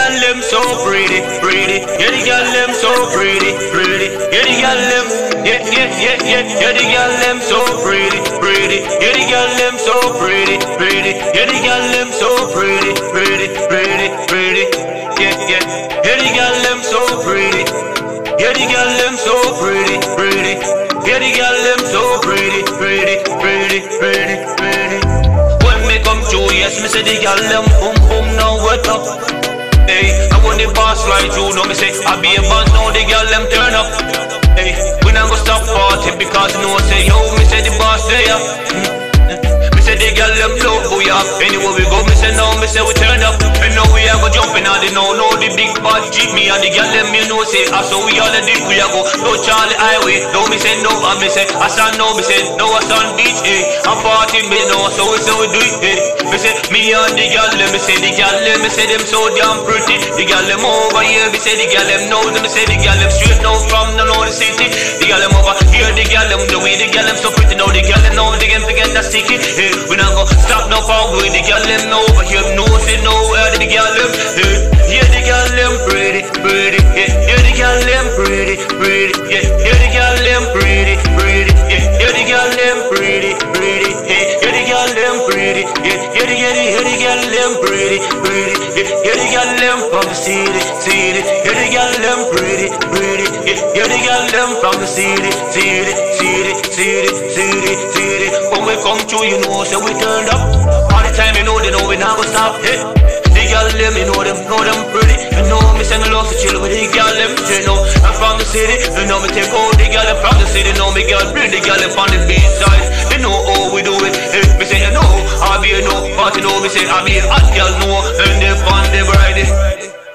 girl them so pretty, pretty. Yeah, the girl them so pretty, pretty. Yeah, the girl them, yeah. Yeah, the girl them so pretty, pretty. Yeah, the girl them so pretty, pretty. Yeah, the girl them so pretty, pretty, pretty. Yeah. Yeah, the girl them so pretty. Yeah, the girl them so pretty, pretty. Yeah, the girl them so pretty, pretty. When me come through, yes, me say the girl them boom now wet up. Hey, I want the boss like you, no me say I be a band now, the girl them turn up. Hey, we not gonna stop party because no one say yo, me say the boss there. Me say the girl them blow, booyah. Anywhere we go, me say no, me say we turn up. And now we are go jumping on the no the big bad jeep. Me and the girl them, you know say I saw we all the deep. We are go Charlie highway. No me say no, and me say I stand no, me say no I stand beach. Hey, I'm party me no, so we do it. Hey, me say me and the girl them, me say the girl them, me say them so damn pretty. The girl them over here, me say the girl them know them, me say the girl them straight now from the city. The girl them over here, the girl them the way the girl them so pretty. Now the girl them know they can forget that sticky. Hey, we not go stop no for with the girl them know over here. No say no where the girl them. Hey, yeah the girl them pretty, pretty. Yeah the girl them pretty, pretty. Yeah the girl them pretty, pretty. Yeah the girl them pretty, pretty. Yeah the girl them pretty. Yeah the girl them pretty, pretty. Yeah the girl them from the city. Yeah the girl them pretty, pretty. Yeah the girl them from the city. When we come through, you know, so we turned up. All the time, you know, they know we not gonna stop. Hey, the girl them, you know them pretty. You know me send a love to chill with the girl them. You know I'm from the city. You know me take all the girl them from the city. Know me girl bring the girl them on the beach side. You know how we do it. Hey, me say you know I be a no, but you know me say I be a hot girl no, and they on the bride.